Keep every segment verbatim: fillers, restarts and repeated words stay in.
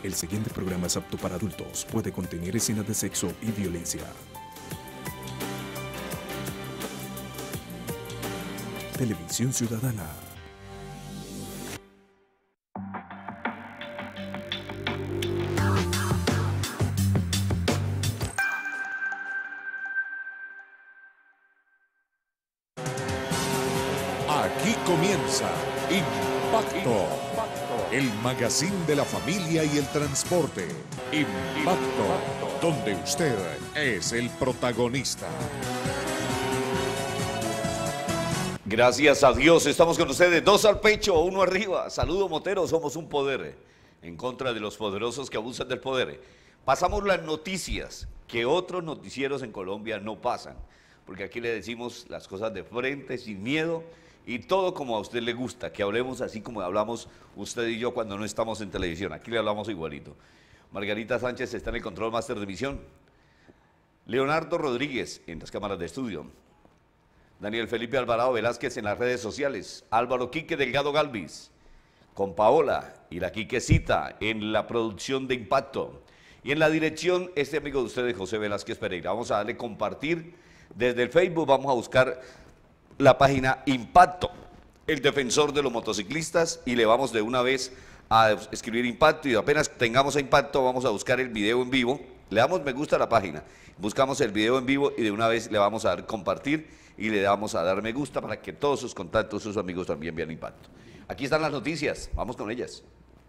El siguiente programa es apto para adultos. Puede contener escenas de sexo y violencia. Televisión Ciudadana. Aquí comienza Impacto, el magazine de la familia y el transporte. Impacto, donde usted es el protagonista. Gracias a Dios, estamos con ustedes, dos al pecho, uno arriba. Saludo Motero, somos un poder en contra de los poderosos que abusan del poder. Pasamos las noticias que otros noticieros en Colombia no pasan, porque aquí le decimos las cosas de frente, sin miedo, y todo como a usted le gusta, que hablemos así como hablamos usted y yo cuando no estamos en televisión. Aquí le hablamos igualito. Margarita Sánchez está en el control máster de emisión. Leonardo Rodríguez en las cámaras de estudio. Daniel Felipe Alvarado Velázquez en las redes sociales. Álvaro Quique Delgado Galvis con Paola y la Quiquecita en la producción de Impacto. Y en la dirección, este amigo de ustedes, José Velázquez Pereira. Vamos a darle compartir desde el Facebook, vamos a buscar la página Impacto, el defensor de los motociclistas, y le vamos de una vez a escribir Impacto, y apenas tengamos a Impacto vamos a buscar el video en vivo, le damos me gusta a la página, buscamos el video en vivo y de una vez le vamos a dar compartir y le damos a dar me gusta para que todos sus contactos, sus amigos también vean Impacto. Aquí están las noticias, vamos con ellas.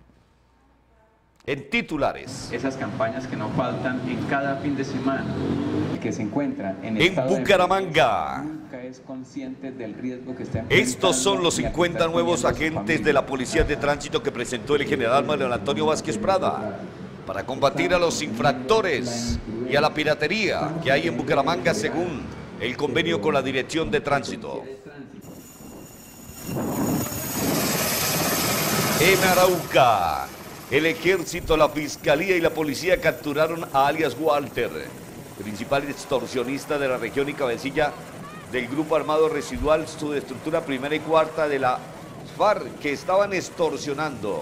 En titulares. Esas campañas que no faltan en cada fin de semana, que se encuentra en, en Bucaramanga. Nunca es consciente del riesgo que está Estos son los cincuenta nuevos agentes de la Policía de Tránsito que presentó el general Manuel Antonio Vázquez Prada para combatir a los infractores y a la piratería que hay en Bucaramanga según el convenio con la Dirección de Tránsito. En Arauca, el ejército, la fiscalía y la policía capturaron a alias Walter, principal extorsionista de la región y cabecilla del grupo armado residual, subestructura primera y cuarta de la FARC, que estaban extorsionando.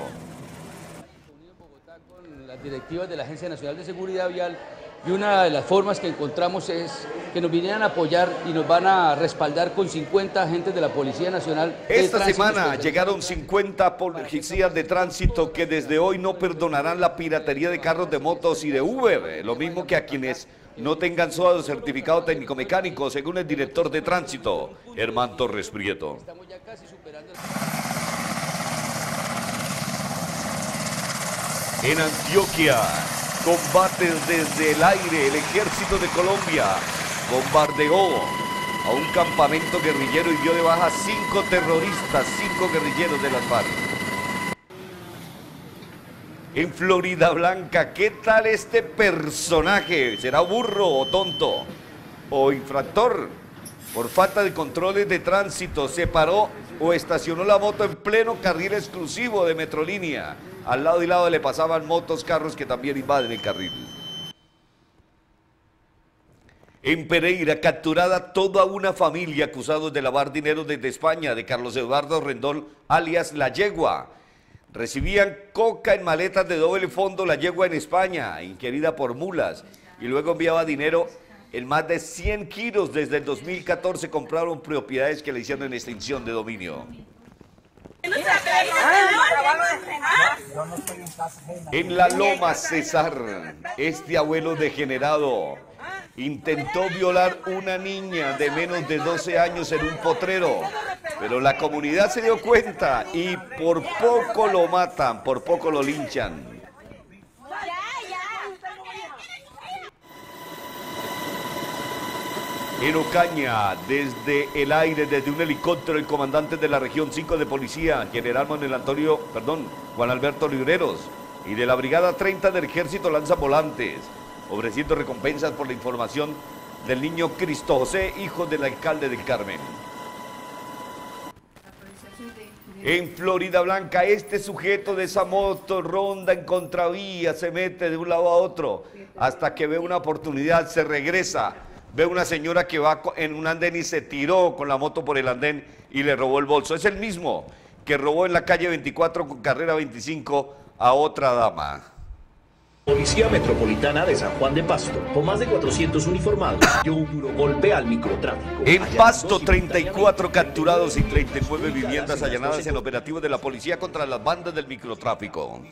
Con las directivas de la Agencia Nacional de Seguridad Vial, y una de las formas que encontramos es que nos vinieran a apoyar y nos van a respaldar con cincuenta agentes de la Policía Nacional. Esta semana llegaron cincuenta policías de tránsito que desde hoy no perdonarán la piratería de carros, de motos y de Uber, lo mismo que a quienes no tengan S O A o certificado técnico-mecánico, según el director de tránsito, Herman Torres Prieto. Estamos ya casi superando. En Antioquia, combates desde el aire. El ejército de Colombia bombardeó a un campamento guerrillero y dio de baja cinco terroristas, cinco guerrilleros de las FARC. En Florida Blanca, ¿qué tal este personaje? ¿Será burro o tonto o infractor? Por falta de controles de tránsito se paró o estacionó la moto en pleno carril exclusivo de Metrolínea. Al lado y lado le pasaban motos, carros que también invaden el carril. En Pereira, capturada toda una familia acusados de lavar dinero desde España, de Carlos Eduardo Rendón, alias La Yegua. Recibían coca en maletas de doble fondo, La Yegua en España, inquirida por mulas, y luego enviaba dinero en más de cien kilos. Desde el dos mil catorce compraron propiedades que le hicieron en extinción de dominio. En la Loma Cesar, este abuelo degenerado intentó violar una niña de menos de doce años en un potrero, pero la comunidad se dio cuenta y por poco lo matan, por poco lo linchan. En Ocaña, desde el aire, desde un helicóptero, el comandante de la región cinco de policía, general Manuel Antonio, perdón, Juan Alberto Libreros, y de la brigada treinta del ejército lanza volantes, ofreciendo recompensas por la información del niño Cristo José, hijo del alcalde del Carmen. En Florida Blanca, este sujeto de esa moto ronda en contravía, se mete de un lado a otro, hasta que ve una oportunidad, se regresa. Ve una señora que va en un andén y se tiró con la moto por el andén y le robó el bolso. Es el mismo que robó en la calle veinticuatro con carrera veinticinco a otra dama. Policía Metropolitana de San Juan de Pasto, con más de cuatrocientos uniformados, dio un duro golpe al microtráfico. En Pasto, treinta y cuatro capturados y treinta y nueve viviendas allanadas en operativos de la policía contra las bandas del microtráfico.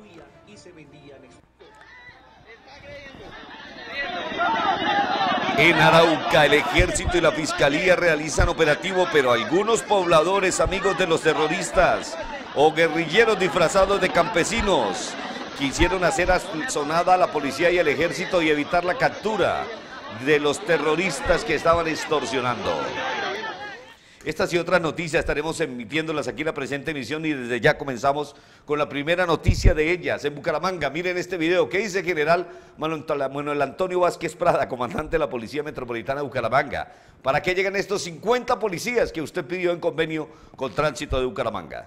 En Arauca, el ejército y la fiscalía realizan operativo, pero algunos pobladores, amigos de los terroristas o guerrilleros disfrazados de campesinos, quisieron hacer sonada a la policía y al ejército y evitar la captura de los terroristas que estaban extorsionando. Estas y otras noticias estaremos emitiéndolas aquí en la presente emisión y desde ya comenzamos con la primera noticia de ellas. En Bucaramanga, miren este video. ¿Qué dice el general Manuel Antonio Vázquez Prada, comandante de la Policía Metropolitana de Bucaramanga? ¿Para qué llegan estos cincuenta policías que usted pidió en convenio con Tránsito de Bucaramanga?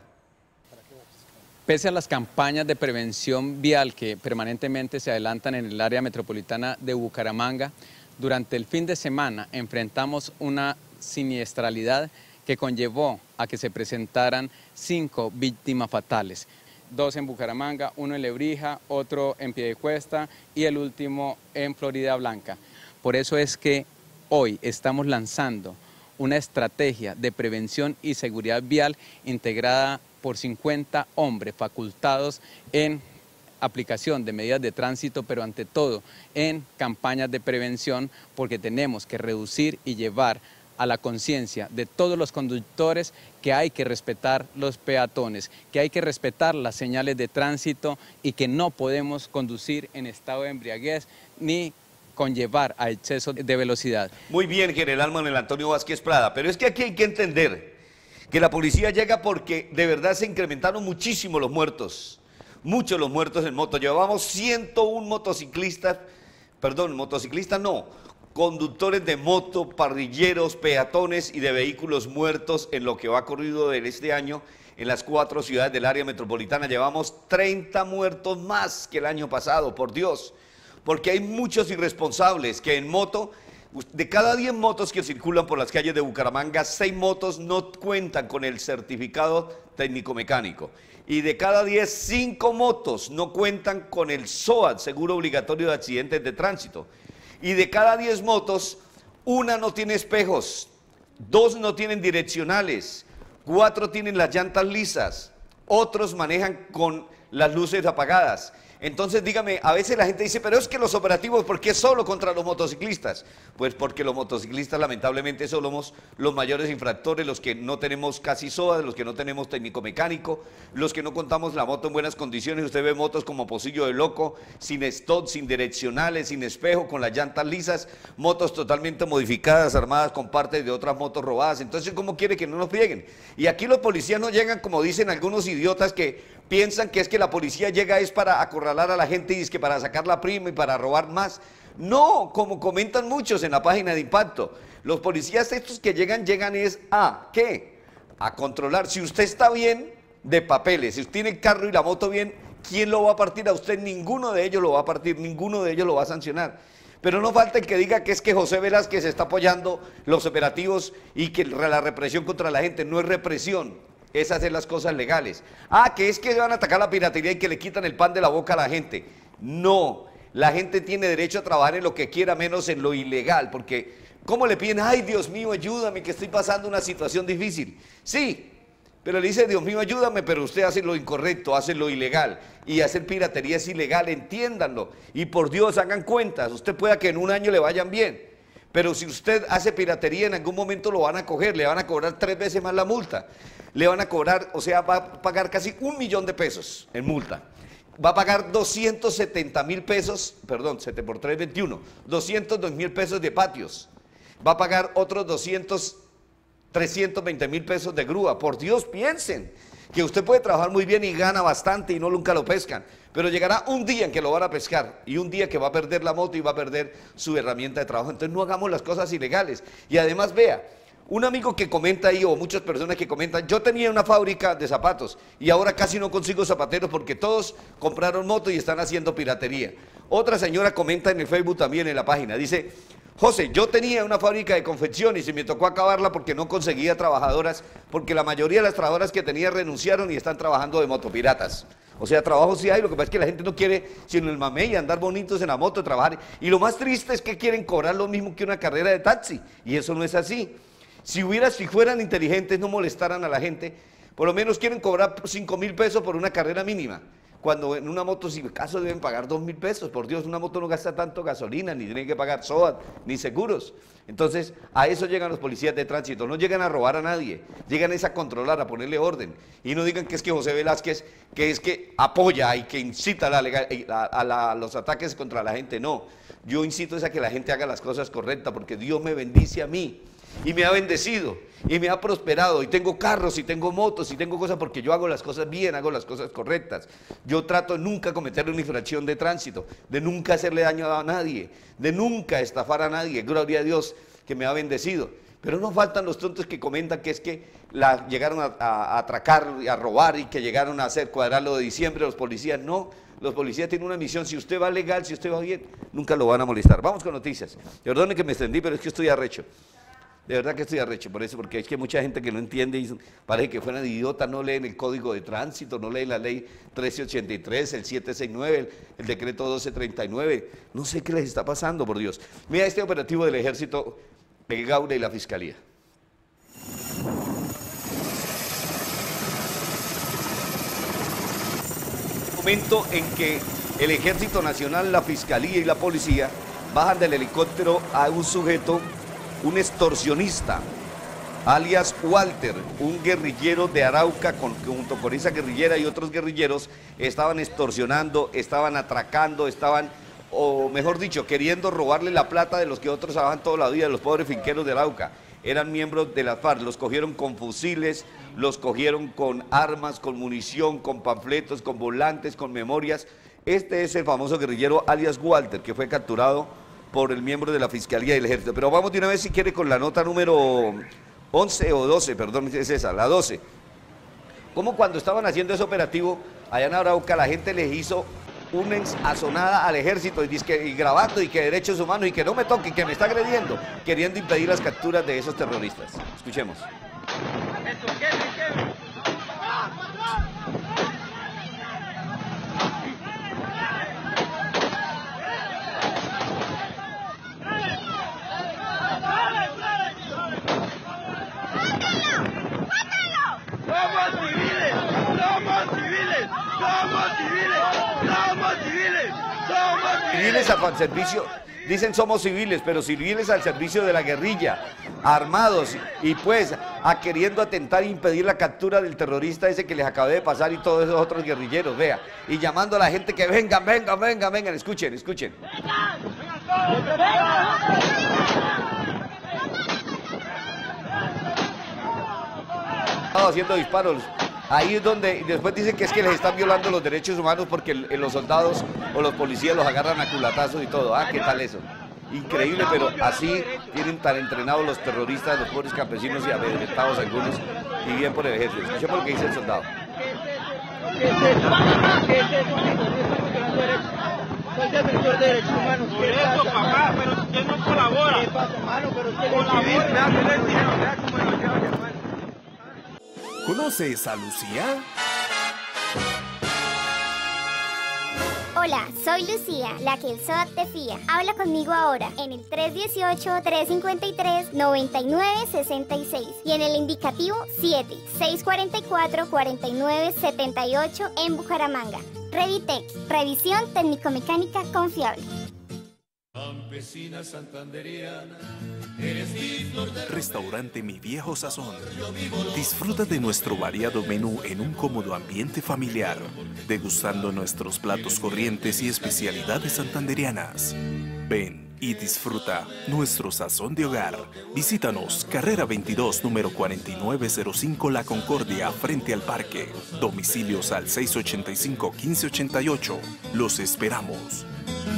Pese a las campañas de prevención vial que permanentemente se adelantan en el área metropolitana de Bucaramanga, durante el fin de semana enfrentamos una siniestralidad que conllevó a que se presentaran cinco víctimas fatales. Dos en Bucaramanga, uno en Lebrija, otro en Piedecuesta y el último en Florida Blanca. Por eso es que hoy estamos lanzando una estrategia de prevención y seguridad vial integrada por cincuenta hombres facultados en aplicación de medidas de tránsito, pero ante todo en campañas de prevención, porque tenemos que reducir y llevar a la conciencia de todos los conductores que hay que respetar los peatones, que hay que respetar las señales de tránsito y que no podemos conducir en estado de embriaguez ni conllevar a exceso de velocidad. Muy bien, general Manuel Antonio Vázquez Prada, pero es que aquí hay que entender que la policía llega porque de verdad se incrementaron muchísimo los muertos, muchos los muertos en moto. Llevábamos ciento uno motociclistas, perdón, motociclistas no, conductores de moto, parrilleros, peatones y de vehículos muertos en lo que va corrido de este año en las cuatro ciudades del área metropolitana. Llevamos treinta muertos más que el año pasado, por Dios, porque hay muchos irresponsables que en moto, de cada diez motos que circulan por las calles de Bucaramanga, seis motos no cuentan con el certificado técnico-mecánico. Y de cada diez, cinco motos no cuentan con el S O A T, Seguro Obligatorio de Accidentes de Tránsito. Y de cada diez motos, una no tiene espejos, dos no tienen direccionales, cuatro tienen las llantas lisas, otros manejan con las luces apagadas. Entonces dígame, a veces la gente dice, pero es que los operativos, ¿por qué solo contra los motociclistas? Pues porque los motociclistas lamentablemente somos los mayores infractores, los que no tenemos casi S O A, los que no tenemos técnico mecánico, los que no contamos la moto en buenas condiciones. Usted ve motos como Pocillo de Loco, sin stop, sin direccionales, sin espejo, con las llantas lisas, motos totalmente modificadas, armadas con partes de otras motos robadas. Entonces, ¿cómo quiere que no nos frieguen? Y aquí los policías no llegan, como dicen algunos idiotas que piensan que es que la policía llega es para acorralar a la gente y es que para sacar la prima y para robar más. No, como comentan muchos en la página de Impacto, los policías estos que llegan, llegan es a, ¿qué? A controlar. Si usted está bien de papeles, si usted tiene el carro y la moto bien, ¿quién lo va a partir a usted? Ninguno de ellos lo va a partir, ninguno de ellos lo va a sancionar. Pero no falta el que diga que es que José Velázquez está apoyando los operativos y que la represión contra la gente no es represión. Es hacer las cosas legales. Ah, que es que van a atacar la piratería y que le quitan el pan de la boca a la gente. No, la gente tiene derecho a trabajar en lo que quiera, menos en lo ilegal, porque ¿cómo le piden? Ay, Dios mío, ayúdame, que estoy pasando una situación difícil? Sí, pero le dice, Dios mío, ayúdame, pero usted hace lo incorrecto, hace lo ilegal, y hacer piratería es ilegal, entiéndanlo, y por Dios, hagan cuentas, usted pueda que en un año le vayan bien, pero si usted hace piratería, en algún momento lo van a coger, le van a cobrar tres veces más la multa. Le van a cobrar, o sea, va a pagar casi un millón de pesos en multa. Va a pagar doscientos setenta mil pesos, perdón, siete por tres, veintiuno, doscientos dos mil pesos de patios. Va a pagar otros doscientos, trescientos veinte mil pesos de grúa. Por Dios, piensen que usted puede trabajar muy bien y gana bastante y no nunca lo pescan. Pero llegará un día en que lo van a pescar y un día que va a perder la moto y va a perder su herramienta de trabajo. Entonces no hagamos las cosas ilegales. Y además vea, un amigo que comenta ahí, o muchas personas que comentan, yo tenía una fábrica de zapatos y ahora casi no consigo zapateros porque todos compraron moto y están haciendo piratería. Otra señora comenta en el Facebook también, en la página, dice, José, yo tenía una fábrica de confección y se me tocó acabarla porque no conseguía trabajadoras, porque la mayoría de las trabajadoras que tenía renunciaron y están trabajando de motopiratas. O sea, trabajo sí hay, lo que pasa es que la gente no quiere sino el mamey, andar bonitos en la moto, trabajar. Y lo más triste es que quieren cobrar lo mismo que una carrera de taxi, y eso no es así. Si hubieras, si fueran inteligentes, no molestaran a la gente, por lo menos quieren cobrar cinco mil pesos por una carrera mínima. Cuando en una moto, si acaso deben pagar dos mil pesos, por Dios, una moto no gasta tanto gasolina, ni tienen que pagar S O A T, ni seguros. Entonces, a eso llegan los policías de tránsito, no llegan a robar a nadie, llegan es a controlar, a ponerle orden. Y no digan que es que José Velázquez, que es que apoya y que incita a, la legal, a, a, la, a los ataques contra la gente, no. Yo incito es a que la gente haga las cosas correctas, porque Dios me bendice a mí. Y me ha bendecido, y me ha prosperado, y tengo carros, y tengo motos, y tengo cosas, porque yo hago las cosas bien, hago las cosas correctas. Yo trato de nunca cometer una infracción de tránsito, de nunca hacerle daño a nadie, de nunca estafar a nadie. Gloria a Dios que me ha bendecido. Pero no faltan los tontos que comentan que es que la, llegaron a, a, a atracar, a robar, y que llegaron a hacer cuadrar lo de diciembre los policías. No, los policías tienen una misión. Si usted va legal, si usted va bien, nunca lo van a molestar. Vamos con noticias. Perdone que me extendí, pero es que estoy arrecho. De verdad que estoy arrecho por eso, porque es que hay mucha gente que no entiende y parece que fueran idiotas, no leen el código de tránsito, no leen la ley trece ochenta y tres, el setecientos sesenta y nueve, el, el decreto doce treinta y nueve, no sé qué les está pasando, por Dios. Mira este operativo del Ejército, el Gaula y la Fiscalía. Momento en que el Ejército Nacional, la Fiscalía y la Policía bajan del helicóptero a un sujeto, un extorsionista, alias Walter, un guerrillero de Arauca, con, junto con esa guerrillera y otros guerrilleros, estaban extorsionando, estaban atracando, estaban, o mejor dicho, queriendo robarle la plata de los que otros trabajan toda la vida, de los pobres finqueros de Arauca. Eran miembros de la FARC, los cogieron con fusiles, los cogieron con armas, con munición, con panfletos, con volantes, con memorias. Este es el famoso guerrillero alias Walter, que fue capturado por el miembro de la Fiscalía y el Ejército. Pero vamos de una vez, si quiere, con la nota número once o doce, perdón, es esa, la doce. Como cuando estaban haciendo ese operativo allá en Arauca, la gente les hizo una azonada al Ejército y, y grabando y que derechos humanos y que no me toque, que me está agrediendo, queriendo impedir las capturas de esos terroristas. Escuchemos. Civiles al servicio, dicen somos civiles, pero civiles al servicio de la guerrilla, armados y pues a queriendo atentar e impedir la captura del terrorista ese que les acabé de pasar y todos esos otros guerrilleros, vea, y llamando a la gente que vengan, vengan, vengan, vengan, escuchen, escuchen. Están haciendo disparos. Ahí es donde después dicen que es que les están violando los derechos humanos porque los soldados o los policías los agarran a culatazos y todo. Ah, ¿qué tal eso? Increíble, pero así tienen tan entrenados los terroristas, los pobres campesinos y amedrentados algunos, y bien por el ejército. Escuchemos lo que dice el soldado. ¿Qué es eso? ¿Qué es eso? Soy defensor de derechos humanos. Por eso, papá, pero usted no colabora. ¿Qué pasa, hermano? Pero usted colabora. Me hace el dinero, vea cómo lo lleva, hermano. ¿Conoces a Lucía? Hola, soy Lucía, la que el S O A T te fía. Habla conmigo ahora en el tres uno ocho, tres cinco tres, nueve nueve seis seis y en el indicativo siete, seis cuatro cuatro, cuatro nueve siete ocho en Bucaramanga. Revitec, revisión técnico-mecánica confiable. Campesina santanderiana, eres mi flor de... Restaurante Mi Viejo Sazón. Disfruta de nuestro variado menú en un cómodo ambiente familiar, degustando nuestros platos corrientes y especialidades santanderianas. Ven y disfruta nuestro sazón de hogar. Visítanos, carrera veintidós, número cuarenta y nueve cero cinco La Concordia, frente al parque. Domicilios al seis ochenta y cinco, quince ochenta y ocho. Los esperamos.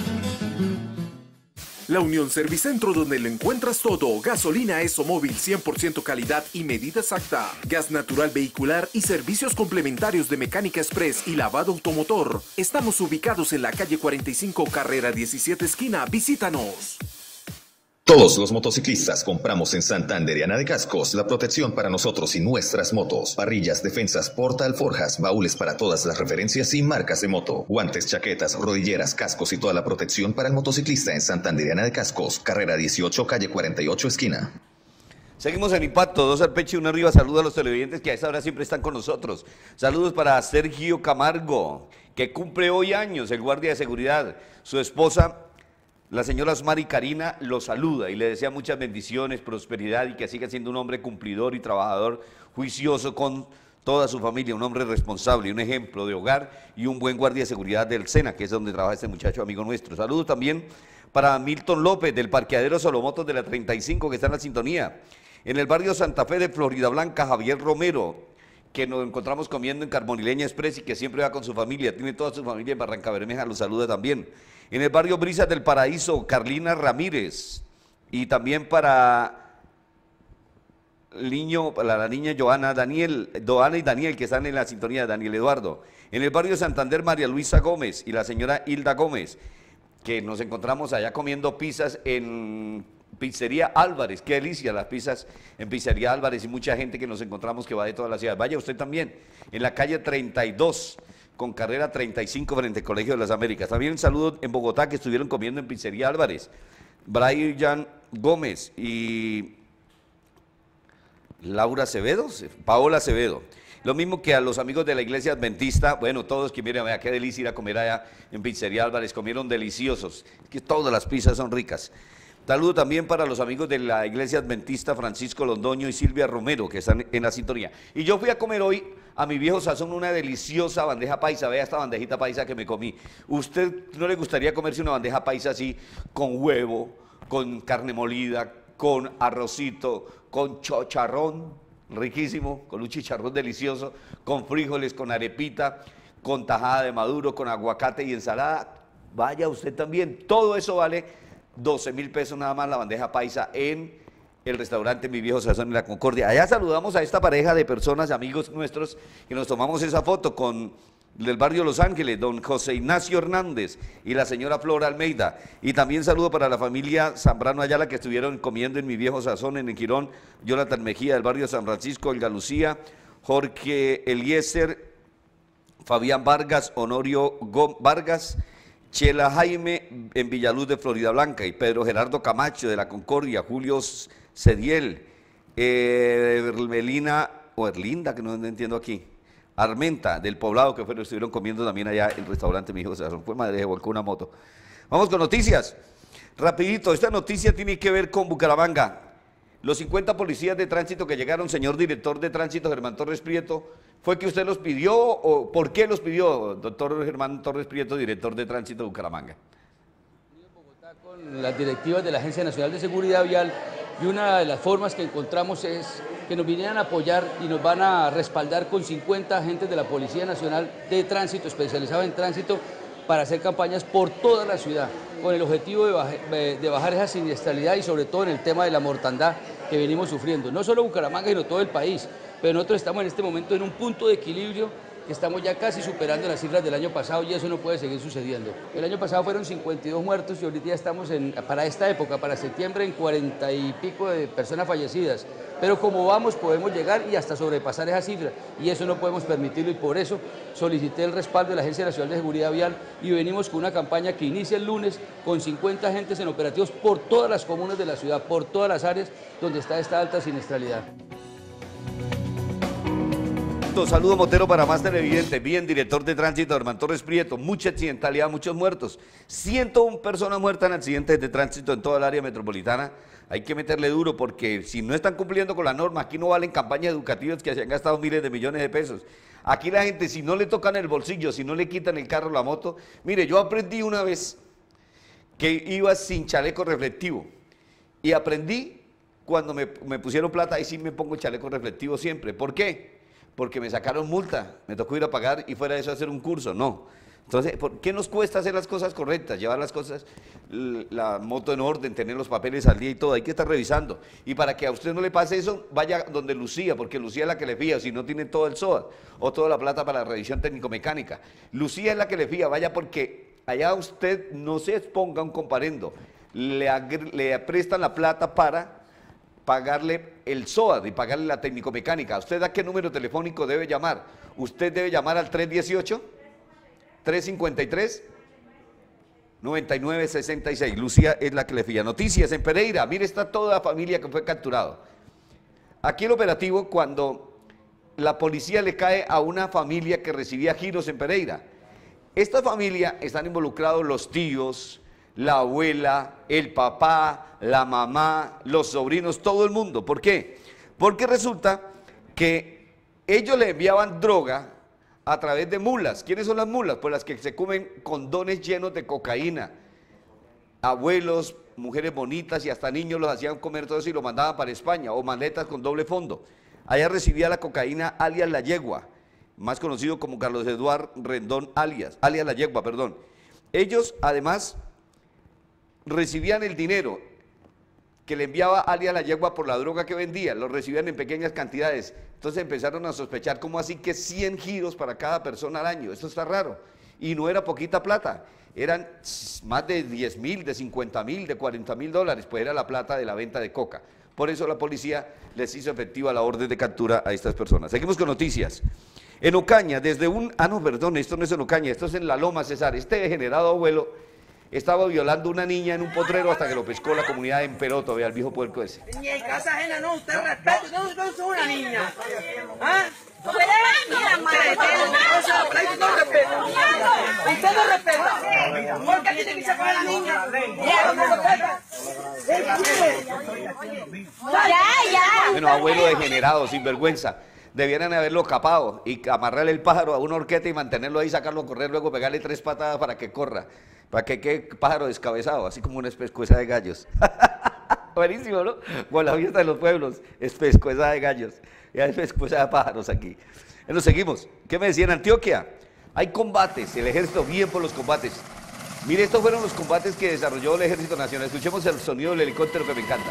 La Unión Servicentro, donde lo encuentras todo. Gasolina ESO móvil cien por ciento calidad y medida exacta. Gas natural vehicular y servicios complementarios de mecánica express y lavado automotor. Estamos ubicados en la calle cuarenta y cinco, carrera diecisiete esquina. Visítanos. Todos los motociclistas compramos en Santanderiana de Cascos la protección para nosotros y nuestras motos. Parrillas, defensas, porta-alforjas, baúles para todas las referencias y marcas de moto. Guantes, chaquetas, rodilleras, cascos y toda la protección para el motociclista en Santanderiana de Cascos. Carrera dieciocho, calle cuarenta y ocho, esquina. Seguimos en Impacto, dos al pecho y uno arriba. Saludos a los televidentes que a esta hora siempre están con nosotros. Saludos para Sergio Camargo, que cumple hoy años, el guardia de seguridad. Su esposa, la señora Osmari Karina, lo saluda y le desea muchas bendiciones, prosperidad y que siga siendo un hombre cumplidor y trabajador, juicioso con toda su familia, un hombre responsable, un ejemplo de hogar y un buen guardia de seguridad del SENA, que es donde trabaja este muchacho amigo nuestro. Saludos también para Milton López del parqueadero Solomotos de la treinta y cinco, que está en la sintonía. En el barrio Santa Fe de Florida Blanca, Javier Romero, que nos encontramos comiendo en Carbonileña Express y que siempre va con su familia, tiene toda su familia en Barranca Bermeja, los saluda también. En el barrio Brisas del Paraíso, Carlina Ramírez, y también para el niño, para la niña Joana, Daniel, Joana y Daniel, que están en la sintonía de Daniel Eduardo. En el barrio Santander, María Luisa Gómez y la señora Hilda Gómez, que nos encontramos allá comiendo pizzas en Pizzería Álvarez. Qué delicia las pizzas en Pizzería Álvarez, y mucha gente que nos encontramos que va de toda la ciudad. Vaya usted también, en la calle treinta y dos, con carrera treinta y cinco frente al Colegio de las Américas. También un saludo en Bogotá, que estuvieron comiendo en Pizzería Álvarez. Brian Gómez y Laura Acevedo, Paola Acevedo. Lo mismo que a los amigos de la Iglesia Adventista, bueno, todos que miren, vea qué delicia ir a comer allá en Pizzería Álvarez, comieron deliciosos, que todas las pizzas son ricas. Saludo también para los amigos de la Iglesia Adventista, Francisco Londoño y Silvia Romero, que están en la sintonía. Y yo fui a comer hoy a mi viejo sazón una deliciosa bandeja paisa. Vea esta bandejita paisa que me comí. ¿Usted no le gustaría comerse una bandeja paisa así, con huevo, con carne molida, con arrocito, con chicharrón, riquísimo, con un chicharrón delicioso, con frijoles, con arepita, con tajada de maduro, con aguacate y ensalada? Vaya usted también, todo eso vale doce mil pesos nada más la bandeja paisa en el restaurante Mi Viejo Sazón en La Concordia. Allá saludamos a esta pareja de personas, amigos nuestros, que nos tomamos esa foto con del barrio Los Ángeles, don José Ignacio Hernández y la señora Flora Almeida. Y también saludo para la familia Zambrano Ayala, que estuvieron comiendo en Mi Viejo Sazón en el Quirón, Jonathan Mejía del barrio San Francisco, Olga Lucía, Jorge Eliezer, Fabián Vargas, Honorio Gómez Vargas, Chela Jaime en Villaluz de Florida Blanca, y Pedro Gerardo Camacho de La Concordia, Julio Cediel, eh, Melina, o Erlinda, que no entiendo aquí, Armenta del Poblado, que fueron, estuvieron comiendo también allá en el restaurante Mi Hijo Sazón. Fue madre, se volcó una moto. Vamos con noticias. Rapidito, esta noticia tiene que ver con Bucaramanga. Los cincuenta policías de tránsito que llegaron, señor director de tránsito Germán Torres Prieto, ¿fue que usted los pidió o por qué los pidió, doctor Germán Torres Prieto, director de tránsito de Bucaramanga? Con las directivas de la Agencia Nacional de Seguridad Vial, y una de las formas que encontramos es que nos vinieran a apoyar y nos van a respaldar con cincuenta agentes de la Policía Nacional de Tránsito, especializada en tránsito, para hacer campañas por toda la ciudad, con el objetivo de bajar, de bajar esa siniestralidad y sobre todo en el tema de la mortandad que venimos sufriendo. No solo Bucaramanga, sino todo el país, pero nosotros estamos en este momento en un punto de equilibrio que estamos ya casi superando las cifras del año pasado, y eso no puede seguir sucediendo. El año pasado fueron cincuenta y dos muertos y ahorita ya estamos en, para esta época, para septiembre, en cuarenta y pico de personas fallecidas. Pero como vamos, podemos llegar y hasta sobrepasar esa cifra, y eso no podemos permitirlo, y por eso solicité el respaldo de la Agencia Nacional de Seguridad Vial y venimos con una campaña que inicia el lunes con cincuenta agentes en operativos por todas las comunas de la ciudad, por todas las áreas donde está esta alta siniestralidad. Saludo motero para más televidentes. Bien, director de tránsito Germán Torres Prieto, mucha accidentalidad, muchos muertos, ciento una personas muertas en accidentes de tránsito en toda el área metropolitana. Hay que meterle duro, porque si no están cumpliendo con la norma, aquí no valen campañas educativas que se han gastado miles de millones de pesos. Aquí la gente, si no le tocan el bolsillo, si no le quitan el carro, la moto. Mire, yo aprendí una vez que iba sin chaleco reflectivo, y aprendí cuando me, me pusieron plata, ahí sí me pongo chaleco reflectivo siempre. ¿Por qué? Porque me sacaron multa, me tocó ir a pagar y fuera de eso hacer un curso, no. Entonces, ¿por qué nos cuesta hacer las cosas correctas, llevar las cosas, la moto en orden, tener los papeles al día y todo? Hay que estar revisando. Y para que a usted no le pase eso, vaya donde Lucía, porque Lucía es la que le fía, si no tiene todo el S O A o toda la plata para la revisión técnico-mecánica. Lucía es la que le fía, vaya, porque allá usted no se exponga a un comparendo. le, le prestan la plata para pagarle el S O A D y pagarle la técnico-mecánica. ¿Usted a qué número telefónico debe llamar? Usted debe llamar al tres dieciocho, tres cincuenta y tres, noventa y nueve sesenta y seis. Lucía es la que le fía. Noticias en Pereira. Mire, está toda la familia que fue capturado. Aquí el operativo cuando la policía le cae a una familia que recibía giros en Pereira. Esta familia están involucrados los tíos, la abuela, el papá, la mamá, los sobrinos, todo el mundo. ¿Por qué? Porque resulta que ellos le enviaban droga a través de mulas. ¿Quiénes son las mulas? Pues las que se comen condones llenos de cocaína. Abuelos, mujeres bonitas y hasta niños los hacían comer todo eso y lo mandaban para España, o maletas con doble fondo. Allá recibía la cocaína alias La Yegua, más conocido como Carlos Eduardo Rendón alias, alias La Yegua, perdón. Ellos además recibían el dinero que le enviaba alias La Yegua por la droga que vendía, lo recibían en pequeñas cantidades. Entonces empezaron a sospechar, ¿cómo así que cien giros para cada persona al año? Esto está raro. Y no era poquita plata, eran más de diez mil, de cincuenta mil, de cuarenta mil dólares, pues era la plata de la venta de coca. Por eso la policía les hizo efectiva la orden de captura a estas personas. Seguimos con noticias. En Ocaña, desde un... Ah, no, perdón, esto no es en Ocaña, esto es en La Loma, César. Este degenerado abuelo estaba violando a una niña en un potrero hasta que lo pescó la comunidad en Peroto, vea el viejo puerco ese. Ni en casa ajena, no, usted respeta, usted no es una niña. ¿Ah? Usted no respeta. Usted no respeta. ¿Por qué tiene que sacar a la niña? No respeta. Bueno, abuelo degenerado, sinvergüenza. Debieran haberlo capado y amarrarle el pájaro a una horqueta y mantenerlo ahí, sacarlo a correr, luego pegarle tres patadas para que corra, para que quede pájaro descabezado, así como una pescueza de gallos. Buenísimo, ¿no? Con la fiesta de los pueblos, es pescueza de gallos, ya es pescueza de pájaros aquí. Bueno, seguimos. ¿Qué me decía en Antioquia? Hay combates, el ejército bien por los combates. Mire, estos fueron los combates que desarrolló el Ejército Nacional. Escuchemos el sonido del helicóptero que me encanta.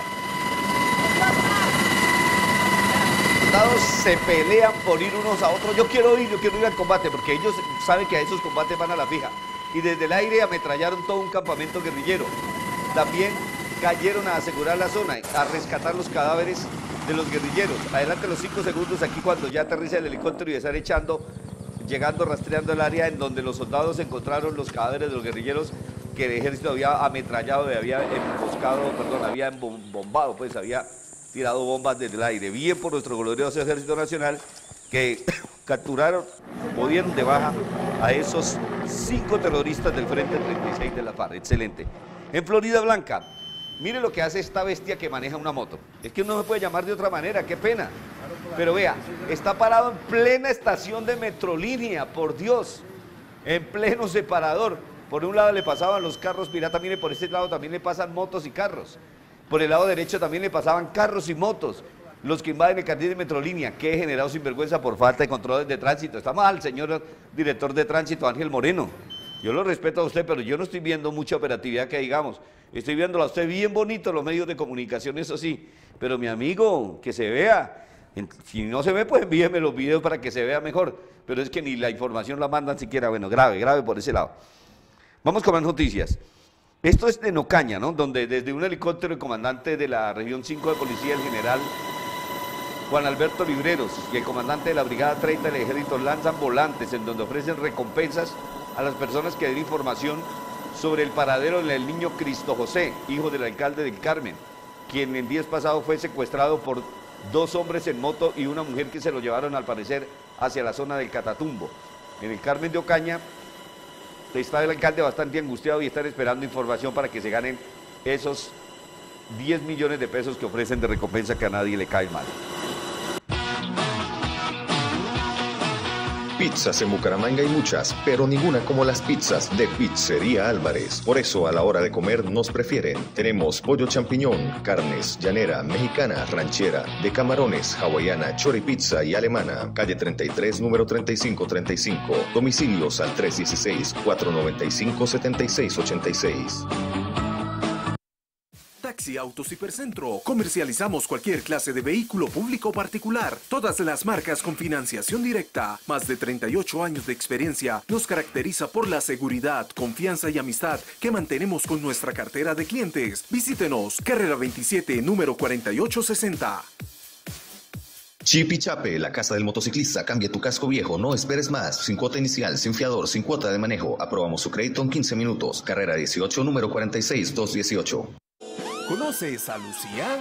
Se pelean por ir unos a otros. Yo quiero ir, yo quiero ir al combate, porque ellos saben que a esos combates van a la fija. Y desde el aire ametrallaron todo un campamento guerrillero. También cayeron a asegurar la zona, a rescatar los cadáveres de los guerrilleros. Adelante los cinco segundos aquí cuando ya aterriza el helicóptero y están echando, llegando, rastreando el área en donde los soldados encontraron los cadáveres de los guerrilleros que el ejército había ametrallado, había emboscado, perdón, había bombado, pues había tirado bombas desde el aire. Bien por nuestro glorioso Ejército Nacional que capturaron o dieron de baja a esos cinco terroristas del Frente treinta y seis de la FARC. Excelente. En Florida Blanca, mire lo que hace esta bestia que maneja una moto. Es que no se puede llamar de otra manera, qué pena. Pero vea, está parado en plena estación de Metrolínea, por Dios, en pleno separador. Por un lado le pasaban los carros piratas, mire, por este lado también le pasan motos y carros. Por el lado derecho también le pasaban carros y motos, los que invaden el carril de Metrolínea. Qué generado sinvergüenza por falta de controles de tránsito. Está mal, señor director de tránsito Ángel Moreno. Yo lo respeto a usted, pero yo no estoy viendo mucha operatividad que digamos. Estoy viéndolo a usted bien bonito en los medios de comunicación, eso sí. Pero mi amigo, que se vea. Si no se ve, pues envíeme los videos para que se vea mejor. Pero es que ni la información la mandan siquiera. Bueno, grave, grave por ese lado. Vamos con las noticias. Esto es en Ocaña, ¿no? Donde desde un helicóptero el comandante de la región cinco de policía, el general Juan Alberto Libreros, y el comandante de la brigada treinta del ejército lanzan volantes en donde ofrecen recompensas a las personas que den información sobre el paradero del niño Cristo José, hijo del alcalde del Carmen, quien el día pasado fue secuestrado por dos hombres en moto y una mujer que se lo llevaron al parecer hacia la zona del Catatumbo. En el Carmen de Ocaña está el alcalde bastante angustiado y están esperando información para que se ganen esos diez millones de pesos que ofrecen de recompensa que a nadie le cae mal. Pizzas en Bucaramanga hay muchas, pero ninguna como las pizzas de Pizzería Álvarez. Por eso a la hora de comer nos prefieren. Tenemos pollo champiñón, carnes, llanera, mexicana, ranchera, de camarones, hawaiana, choripizza y alemana. Calle treinta y tres, número treinta y cinco treinta y cinco. Domicilios al tres uno seis, cuatro nueve cinco, siete seis ocho seis. Maxi Autos Hipercentro. Comercializamos cualquier clase de vehículo público o particular. Todas las marcas con financiación directa. Más de treinta y ocho años de experiencia nos caracteriza por la seguridad, confianza y amistad que mantenemos con nuestra cartera de clientes. Visítenos, carrera veintisiete, número cuarenta y ocho sesenta. Chip y Chape, la casa del motociclista. Cambia tu casco viejo, no esperes más. Sin cuota inicial, sin fiador, sin cuota de manejo. Aprobamos su crédito en quince minutos. Carrera dieciocho, número cuarenta y seis, doscientos dieciocho. ¿Conoces a Lucía?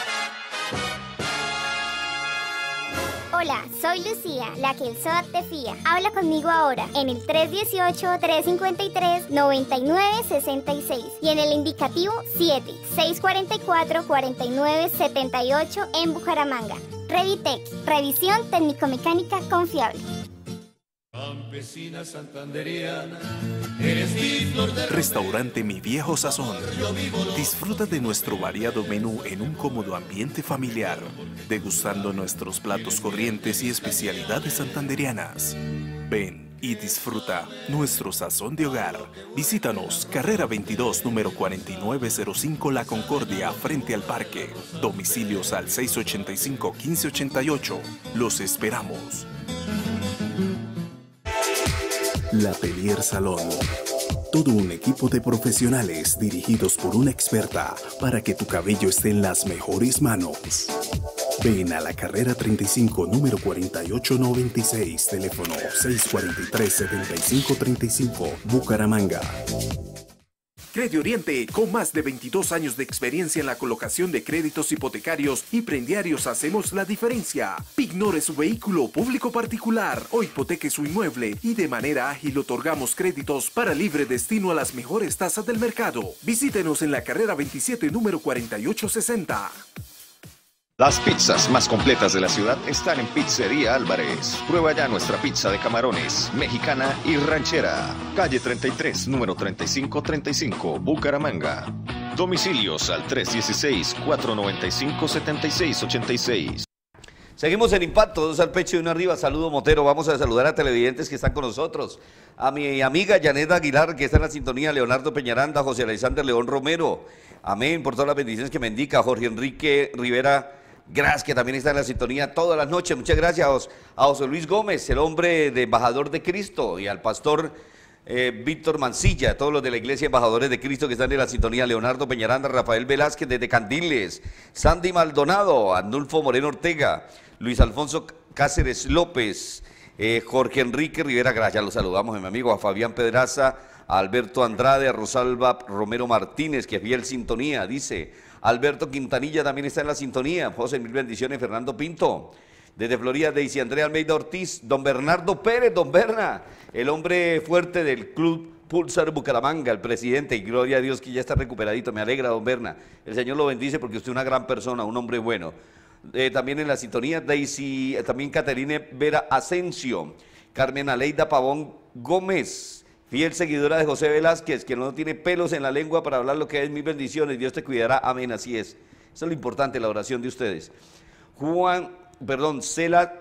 Hola, soy Lucía, la que el S O T te fía. Habla conmigo ahora en el tres uno ocho, tres cinco tres, nueve nueve seis seis y en el indicativo siete, seis cuatro cuatro, cuatro nueve siete ocho en Bucaramanga. Revitec, revisión técnico-mecánica confiable. Campesina santanderiana, eres mi flor de Restaurante Mi Viejo Sazón. Disfruta de nuestro variado menú en un cómodo ambiente familiar, degustando nuestros platos corrientes y especialidades santanderianas. Ven y disfruta nuestro sazón de hogar. Visítanos, carrera veintidós, número cuarenta y nueve cero cinco La Concordia, frente al parque. Domicilios al seis ochenta y cinco, quince ochenta y ocho. Los esperamos. La Pelier Salón. Todo un equipo de profesionales dirigidos por una experta para que tu cabello esté en las mejores manos. Ven a la carrera treinta y cinco, número cuarenta y ocho noventa y seis, teléfono seis cuatro tres, siete cinco tres cinco, Bucaramanga. Credi Oriente, con más de veintidós años de experiencia en la colocación de créditos hipotecarios y prendiarios, hacemos la diferencia. Ignore su vehículo público particular o hipoteque su inmueble y de manera ágil otorgamos créditos para libre destino a las mejores tasas del mercado. Visítenos en la carrera veintisiete, número cuarenta y ocho sesenta. Las pizzas más completas de la ciudad están en Pizzería Álvarez. Prueba ya nuestra pizza de camarones, mexicana y ranchera. Calle treinta y tres, número treinta y cinco treinta y cinco, Bucaramanga. Domicilios al tres uno seis, cuatro nueve cinco, siete seis ocho seis. Seguimos en Impacto, dos al pecho y uno arriba. Saludo Motero. Vamos a saludar a televidentes que están con nosotros. A mi amiga Janet Aguilar, que está en la sintonía, Leonardo Peñaranda, José Alexander León Romero. Amén por todas las bendiciones que me indica. Jorge Enrique Rivera Gracias, que también está en la sintonía todas las noches. Muchas gracias a José Luis Gómez, el hombre de Embajador de Cristo, y al pastor eh, Víctor Mancilla, todos los de la Iglesia Embajadores de Cristo que están en la sintonía. Leonardo Peñaranda, Rafael Velázquez desde Candiles, Sandy Maldonado, Arnulfo Moreno Ortega, Luis Alfonso Cáceres López, eh, Jorge Enrique Rivera Gracia, los saludamos, mi amigo, a Fabián Pedraza, a Alberto Andrade, a Rosalba Romero Martínez, que es fiel sintonía, dice. Alberto Quintanilla también está en la sintonía. José, mil bendiciones. Fernando Pinto, desde Florida, Daisy Andrea Almeida Ortiz, don Bernardo Pérez, don Berna, el hombre fuerte del Club Pulsar Bucaramanga, el presidente, y gloria a Dios que ya está recuperadito. Me alegra, don Berna. El Señor lo bendice porque usted es una gran persona, un hombre bueno. Eh, también en la sintonía, Daisy, eh, también Caterine Vera Asensio, Carmen Aleida Pavón Gómez, fiel seguidora de José Velázquez, que no tiene pelos en la lengua para hablar lo que es. Mil bendiciones, Dios te cuidará, amén, así es. Eso es lo importante, la oración de ustedes. Juan, perdón, Cela,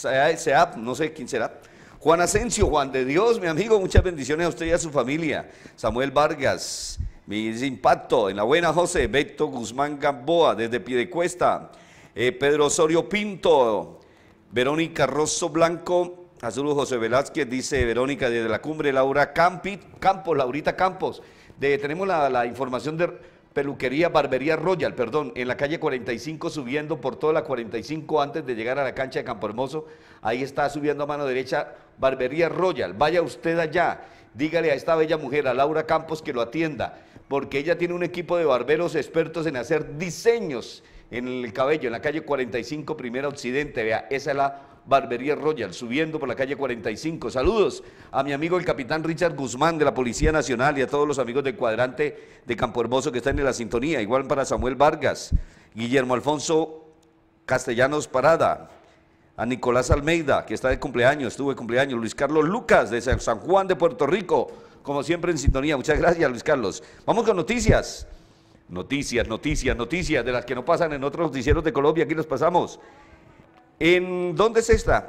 Seap, no sé quién será. Juan Asensio, Juan de Dios, mi amigo, muchas bendiciones a usted y a su familia. Samuel Vargas, mi impacto, en la buena José, Beto Guzmán Gamboa, desde Piedecuesta, eh, Pedro Osorio Pinto, Verónica Rosso Blanco, Azul José Velázquez, dice Verónica desde la cumbre, Laura Campi, Campos, Laurita Campos, de, tenemos la, la información de peluquería, barbería Royal, perdón, en la calle cuarenta y cinco, subiendo por toda la cuarenta y cinco antes de llegar a la cancha de Campo Hermoso, ahí está subiendo a mano derecha, barbería Royal, vaya usted allá, dígale a esta bella mujer, a Laura Campos, que lo atienda, porque ella tiene un equipo de barberos expertos en hacer diseños en el cabello, en la calle cuarenta y cinco, primera occidente, vea, esa es la Barbería Royal, subiendo por la calle cuarenta y cinco. Saludos a mi amigo el capitán Richard Guzmán de la Policía Nacional y a todos los amigos del cuadrante de Campo Hermoso que están en la sintonía. Igual para Samuel Vargas, Guillermo Alfonso Castellanos Parada, a Nicolás Almeida, que está de cumpleaños, estuvo de cumpleaños, Luis Carlos Lucas de San Juan de Puerto Rico, como siempre en sintonía. Muchas gracias, Luis Carlos. Vamos con noticias. Noticias, noticias, noticias de las que no pasan en otros noticieros de Colombia, aquí los pasamos. ¿En dónde es esta?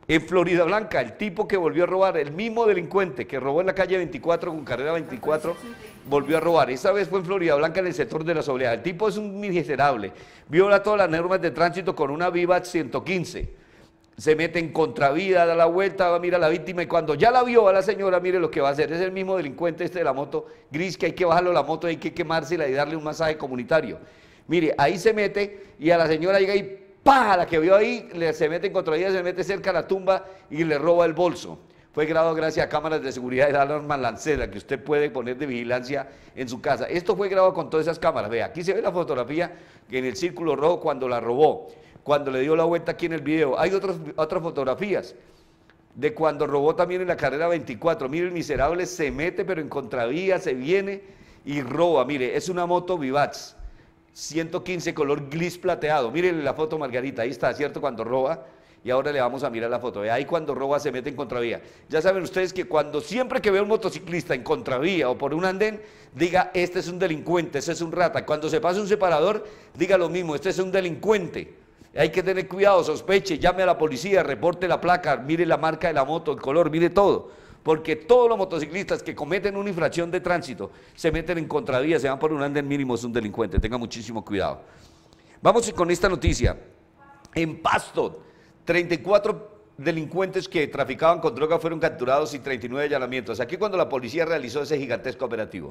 En Florida Blanca, el tipo que volvió a robar, el mismo delincuente que robó en la calle veinticuatro con carrera veinticuatro, volvió a robar. Esta vez fue en Florida Blanca, en el sector de la Soledad. El tipo es un miserable, viola todas las normas de tránsito con una Vivat ciento quince. Se mete en contravía, da la vuelta, va a mirar a la víctima y cuando ya la vio a la señora, mire lo que va a hacer. Es el mismo delincuente este de la moto gris que hay que bajarlo la moto, hay que quemársela y darle un masaje comunitario. Mire, ahí se mete y a la señora llega y ¡pah! La que vio ahí, le, se mete en contravía, se mete cerca a la tumba y le roba el bolso. Fue grabado gracias a cámaras de seguridad de la alarma Lancera que usted puede poner de vigilancia en su casa. Esto fue grabado con todas esas cámaras. Vea, aquí se ve la fotografía que en el círculo rojo cuando la robó, cuando le dio la vuelta aquí en el video. Hay otros, otras fotografías de cuando robó también en la carrera veinticuatro. Mire, el miserable se mete pero en contravía, se viene y roba. Mire, es una moto Vivats ciento quince color gris plateado. Miren la foto, Margarita, ahí está, ¿cierto? Cuando roba, y ahora le vamos a mirar la foto. Ahí cuando roba se mete en contravía. Ya saben ustedes que cuando siempre que vea un motociclista en contravía o por un andén, diga, este es un delincuente, este es un rata. Cuando se pasa un separador, diga lo mismo, este es un delincuente. Hay que tener cuidado, sospeche, llame a la policía, reporte la placa, mire la marca de la moto, el color, mire todo. Porque todos los motociclistas que cometen una infracción de tránsito se meten en contravía, se van por un andén mínimo, es un delincuente, tenga muchísimo cuidado. Vamos con esta noticia. En Pasto, treinta y cuatro delincuentes que traficaban con droga fueron capturados y treinta y nueve allanamientos. Aquí cuando la policía realizó ese gigantesco operativo.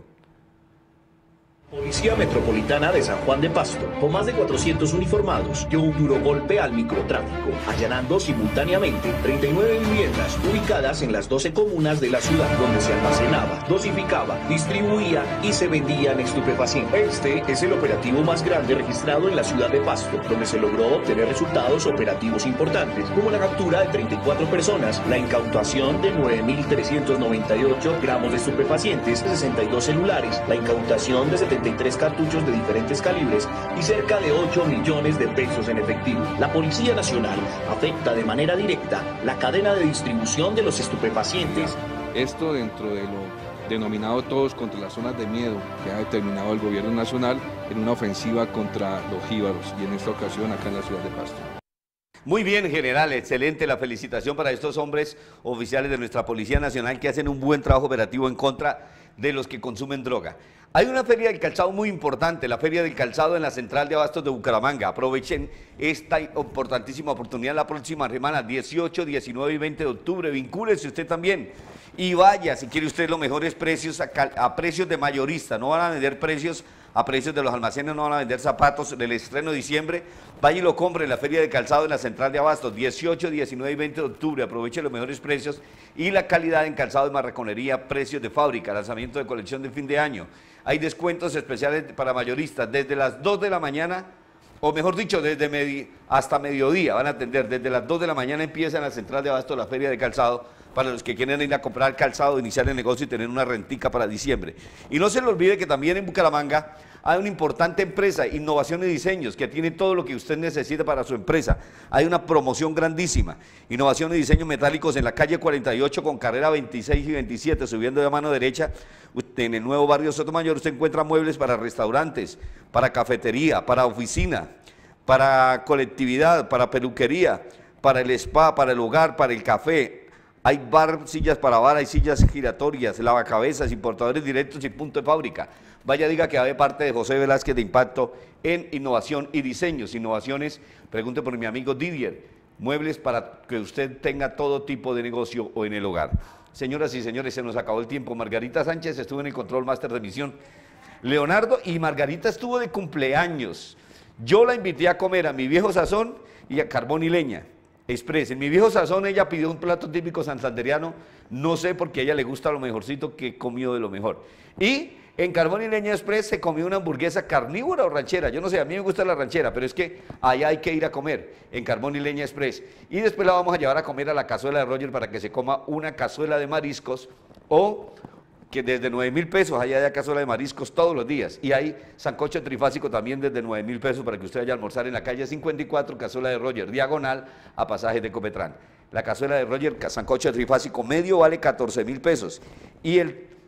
Policía Metropolitana de San Juan de Pasto, con más de cuatrocientos uniformados, dio un duro golpe al microtráfico, allanando simultáneamente treinta y nueve viviendas ubicadas en las doce comunas de la ciudad, donde se almacenaba, dosificaba, distribuía y se vendían estupefacientes. Este es el operativo más grande registrado en la ciudad de Pasto, donde se logró obtener resultados operativos importantes, como la captura de treinta y cuatro personas, la incautación de nueve mil trescientos noventa y ocho gramos de estupefacientes, sesenta y dos celulares, la incautación de setenta y tres cartuchos de diferentes calibres y cerca de ocho millones de pesos en efectivo. La Policía Nacional afecta de manera directa la cadena de distribución de los estupefacientes. Esto dentro de lo denominado Todos contra las zonas de miedo que ha determinado el gobierno nacional en una ofensiva contra los jíbaros y en esta ocasión acá en la ciudad de Pasto. Muy bien, general, excelente, la felicitación para estos hombres oficiales de nuestra Policía Nacional que hacen un buen trabajo operativo en contra de los que consumen droga. Hay una feria del calzado muy importante, la feria del calzado en la central de abastos de Bucaramanga. Aprovechen esta importantísima oportunidad la próxima semana, dieciocho, diecinueve y veinte de octubre. Vincúlese usted también y vaya, si quiere usted los mejores precios a, a precios de mayorista. No van a vender precios a precios de los almacenes, no van a vender zapatos del estreno de diciembre. Vaya y lo compre en la feria de calzado en la central de abastos, dieciocho, diecinueve y veinte de octubre. Aproveche los mejores precios y la calidad en calzado de marraconería, precios de fábrica, lanzamiento de colección de fin de año. Hay descuentos especiales para mayoristas desde las dos de la mañana, o mejor dicho, desde medi hasta mediodía van a atender. Desde las dos de la mañana empieza en la central de abastos la feria de calzado para los que quieren ir a comprar calzado, iniciar el negocio y tener una rentica para diciembre. Y no se le olvide que también en Bucaramanga hay una importante empresa, Innovación y Diseños, que tiene todo lo que usted necesita para su empresa. Hay una promoción grandísima. Innovación y Diseños Metálicos en la calle cuarenta y ocho con carrera veintiséis y veintisiete, subiendo de mano derecha, en el nuevo barrio Sotomayor, usted encuentra muebles para restaurantes, para cafetería, para oficina, para colectividad, para peluquería, para el spa, para el hogar, para el café. Hay bar, sillas para bar, hay sillas giratorias, lavacabezas, importadores directos y punto de fábrica. Vaya, diga que hace parte de José Velázquez de Impacto en Innovación y Diseños. Innovaciones, pregunte por mi amigo Didier, muebles para que usted tenga todo tipo de negocio o en el hogar. Señoras y señores, se nos acabó el tiempo. Margarita Sánchez estuvo en el Control Máster de Emisión. Leonardo y Margarita estuvo de cumpleaños. Yo la invité a comer a Mi Viejo Sazón y a Carbón y Leña Express. En Mi Viejo Sazón ella pidió un plato típico santanderiano, no sé porque a ella le gusta lo mejorcito que he comido de lo mejor. Y en Carbón y Leña Express se comió una hamburguesa carnívora o ranchera, yo no sé, a mí me gusta la ranchera, pero es que allá hay que ir a comer, en Carbón y Leña Express. Y después la vamos a llevar a comer a la cazuela de Roger para que se coma una cazuela de mariscos o que desde nueve mil pesos allá hay cazuela de mariscos todos los días. Y hay sancocho trifásico también desde nueve mil pesos para que usted vaya a almorzar en la calle cincuenta y cuatro, cazuela de Roger, diagonal a pasaje de Copetrán. La cazuela de Roger, sancocho trifásico medio vale catorce mil pesos. Y el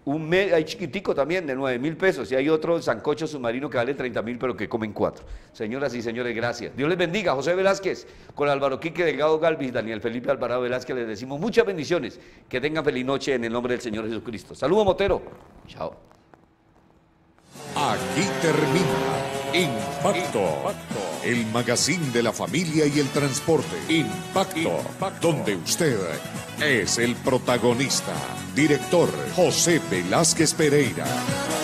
Un me hay chiquitico también de nueve mil pesos y hay otro sancocho submarino que vale treinta mil pero que comen cuatro. Señoras y señores, gracias. Dios les bendiga. José Velázquez, con Álvaro Quique Delgado Galvis, Daniel Felipe Alvarado Velázquez, les decimos muchas bendiciones. Que tengan feliz noche en el nombre del Señor Jesucristo. Saludos, Motero. Chao. Aquí termina Impacto, el magazine de la familia y el transporte. Impacto, donde usted es el protagonista. Director José Velázquez Pereira.